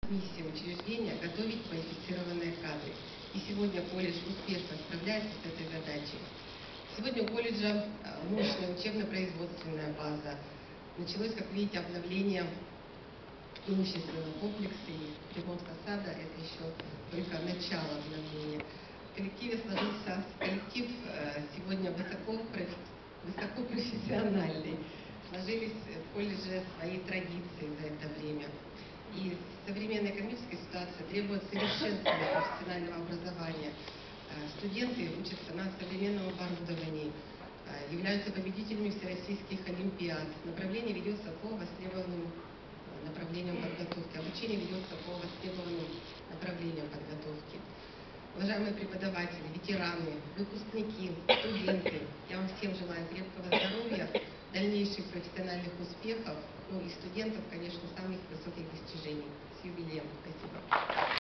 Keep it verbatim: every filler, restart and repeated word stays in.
миссия учреждения – готовить квалифицированные кадры. И сегодня колледж успешно справляется с этой задачей. Сегодня у колледжа мощная учебно-производственная база. Началось, как видите, обновление имущественного комплекса, и ремонт фасада – это еще только начало обновления. В коллективе сложился коллектив сегодня высоко, высокопрофессиональный. Сложились в колледже свои традиции за это время. И современная экономическая ситуация требует совершенствования профессионального образования. Студенты учатся на современном оборудовании, являются победителями всероссийских олимпиад. Направление ведется по востребованным направлениям подготовки. Обучение ведется по востребованным направлениям подготовки. Уважаемые преподаватели, ветераны, выпускники, студенты, я вам всем желаю крепкого здоровья, дальнейших профессиональных успехов, ну и студентов, конечно, самых высоких достижений. С юбилеем!